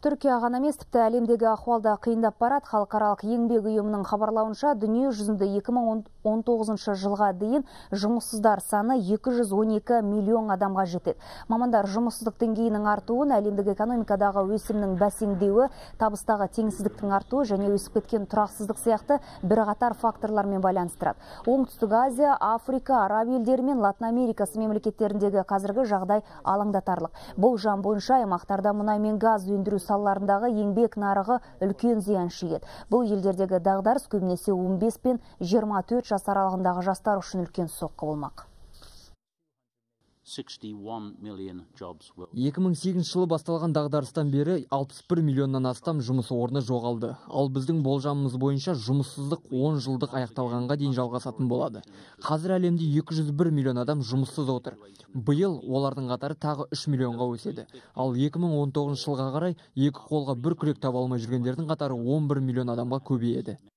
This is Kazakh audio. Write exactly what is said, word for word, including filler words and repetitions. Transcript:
Түркия ғана емес, тіпті әлемдегі ахуалда қиындап барады. Халықаралық еңбек ұйымының хабарлауынша, дүние жүзінде екі мың он тоғызыншы жылға дейін жұмыссыздар саны екі жүз он екі миллион адамға жетеді. Мамандар жұмыссыздық деңгейінің артуын әлемдік экономикадағы өсімнің бәсеңдеуі, табыстағы теңсіздіктің артуы және өсіп кеткен тұрақсыздық сияқты бірқатар факторлармен байланыстырады. Оңтүстік Азия, Африка, Араб елдері мен Латын Америкасы мемлекеттеріндегі қазіргі жағдай алаңдатарлық. Болжам бойынша аймақтарда мұнай мен газ өндіру салаларындағы еңбек нарығы үлкен зиян шегеді. Бұл елдердегі дағдарыс көбінесе он бес пен жиырма төрт жас аралығындағы жастар үшін үлкен соққы болмақ. екі мың сегізінші жылы басталған дағдарыстан бері алпыс бір миллионнан астам жұмыс орны жоғалды. Ал біздің болжамымыз бойынша жұмыссыздық он жылдық аяқталғанға дейін жалғасатын болады. Қазір әлемде екі жүз бір миллион адам жұмыссыз отыр. Биыл олардың қатары тағы үш миллионға өседі. Ал екі мың он тоғызыншы жылға қарай екі қолға бір күрек таба алмай жүргендердің қатары он бір миллион адамға көбейеді.